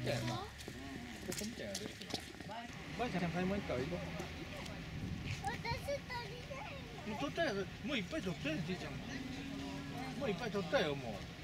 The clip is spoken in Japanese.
たいな。ここみたいなですよ。ばあちゃん買い物行ったらいいよ。 私取りたいの。 もう取ったよ。もういっぱい取ったよ、じいちゃんも。もういっぱい取ったよ、もう。